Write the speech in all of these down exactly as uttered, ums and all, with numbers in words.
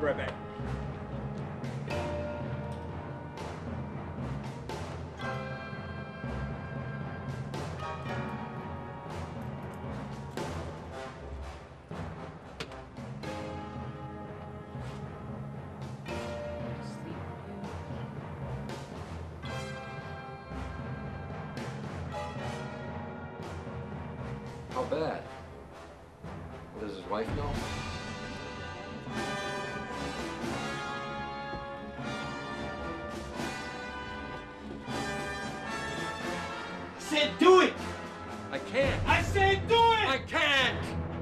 right back. How bad? Does his wife know? I said do it! I can't. I said do it! I can't!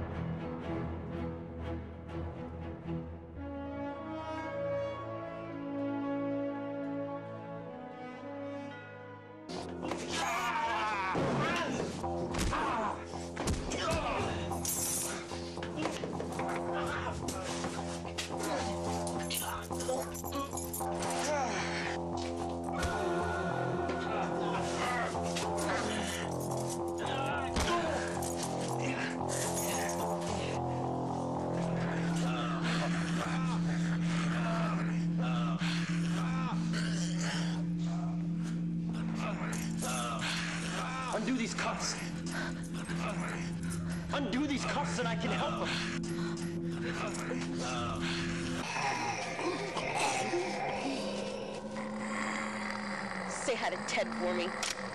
Undo these cuffs. Undo these cuffs and I can help him. Say hi to Ted for me.